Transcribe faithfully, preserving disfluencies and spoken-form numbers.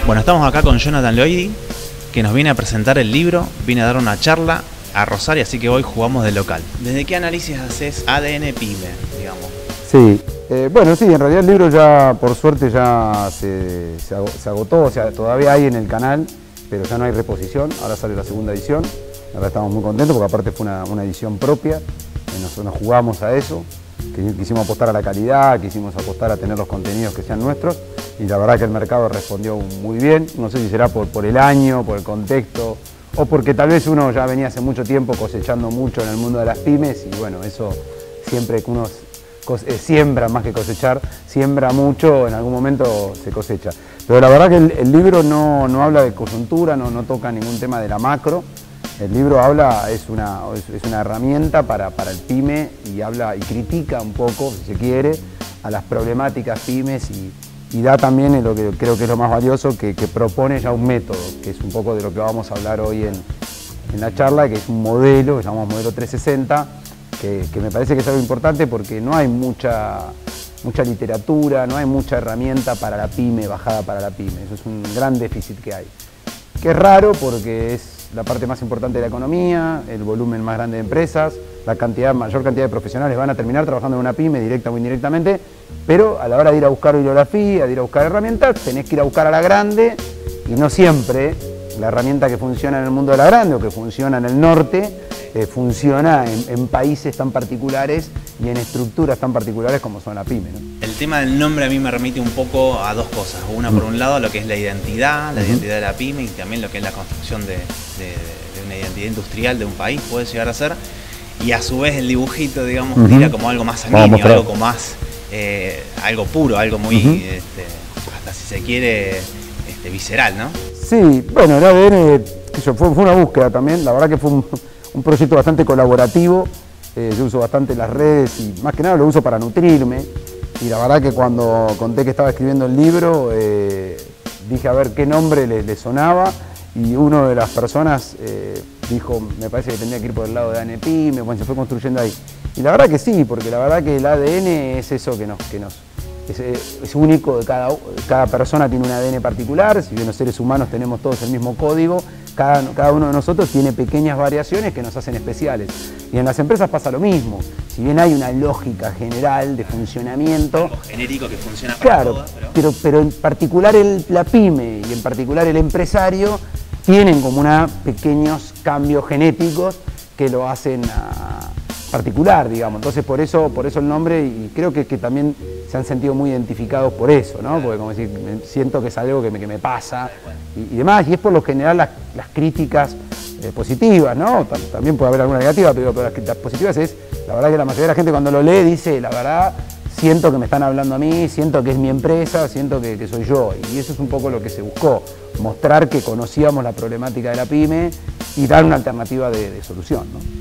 Bueno, estamos acá con Jonathan Loidi, que nos viene a presentar el libro, viene a dar una charla a Rosario, así que hoy jugamos de local. ¿Desde qué análisis haces A D N PYME, digamos? Sí, eh, bueno, sí, en realidad el libro ya, por suerte, ya se, se agotó, o sea, todavía hay en el canal, pero ya no hay reposición, ahora sale la segunda edición. La verdad estamos muy contentos porque aparte fue una, una edición propia, eh, nosotros nos jugamos a eso, que quisimos apostar a la calidad, quisimos apostar a tener los contenidos que sean nuestros, y la verdad que el mercado respondió muy bien. No sé si será por, por el año, por el contexto, o porque tal vez uno ya venía hace mucho tiempo cosechando mucho en el mundo de las pymes, y bueno, eso siempre que uno eh, siembra más que cosechar, siembra mucho, en algún momento se cosecha. Pero la verdad que el, el libro no, no habla de coyuntura, no, no toca ningún tema de la macro. El libro habla, es una, es una herramienta para, para el pyme y habla y critica un poco, si se quiere, a las problemáticas pymes y, y da también lo que creo que es lo más valioso, que, que propone ya un método, que es un poco de lo que vamos a hablar hoy en, en la charla, que es un modelo, que llamamos modelo trescientos sesenta, que, que me parece que es algo importante porque no hay mucha, mucha literatura, no hay mucha herramienta para la pyme, bajada para la pyme. Eso es un gran déficit que hay. Que es raro porque es la parte más importante de la economía, el volumen más grande de empresas, la cantidad, mayor cantidad de profesionales van a terminar trabajando en una pyme, directa o indirectamente, pero a la hora de ir a buscar bibliografía, de ir a buscar herramientas, tenés que ir a buscar a la grande, y no siempre la herramienta que funciona en el mundo de la grande o que funciona en el norte, eh, funciona en, en países tan particulares y en estructuras tan particulares como son la pyme, ¿no? El tema del nombre a mí me remite un poco a dos cosas. Una, por un lado, lo que es la identidad, la identidad de la pyme, y también lo que es la construcción de, de, de una identidad industrial de un país, puede llegar a ser. Y a su vez el dibujito, digamos, uh-huh. tira como algo más sanguíneo, algo como más, eh, algo puro, algo muy, uh-huh. este, hasta si se quiere, este, visceral, ¿no? Sí, bueno, el A D N fue, fue una búsqueda también, la verdad que fue un, un proyecto bastante colaborativo. Eh, yo uso bastante las redes y más que nada lo uso para nutrirme, y la verdad que cuando conté que estaba escribiendo el libro eh, dije a ver qué nombre le, le sonaba, y una de las personas eh, dijo, me parece que tendría que ir por el lado de A D N PYME, bueno, se fue construyendo ahí. Y la verdad que sí, porque la verdad que el A D N es eso que nos, que nos es, es único, de cada, cada persona tiene un A D N particular, si bien los seres humanos tenemos todos el mismo código, cada, cada uno de nosotros tiene pequeñas variaciones que nos hacen especiales. Y en las empresas pasa lo mismo, si bien hay una lógica general de funcionamiento. Algo genérico que funciona para claro, todas, pero... pero, pero en particular el, la pyme y en particular el empresario tienen como una, pequeños cambios genéticos que lo hacen a, particular, digamos. Entonces por eso, por eso el nombre, y creo que, que también se han sentido muy identificados por eso, ¿no? Porque como decir, siento que es algo que me, que me pasa y, y demás, y es por lo general las, las críticas eh, positivas, ¿no? También puede haber alguna negativa, pero, pero las críticas positivas es, la verdad que la mayoría de la gente cuando lo lee dice, la verdad, siento que me están hablando a mí, siento que es mi empresa, siento que, que soy yo, y eso es un poco lo que se buscó, mostrar que conocíamos la problemática de la pyme y dar una alternativa de, de solución, ¿no?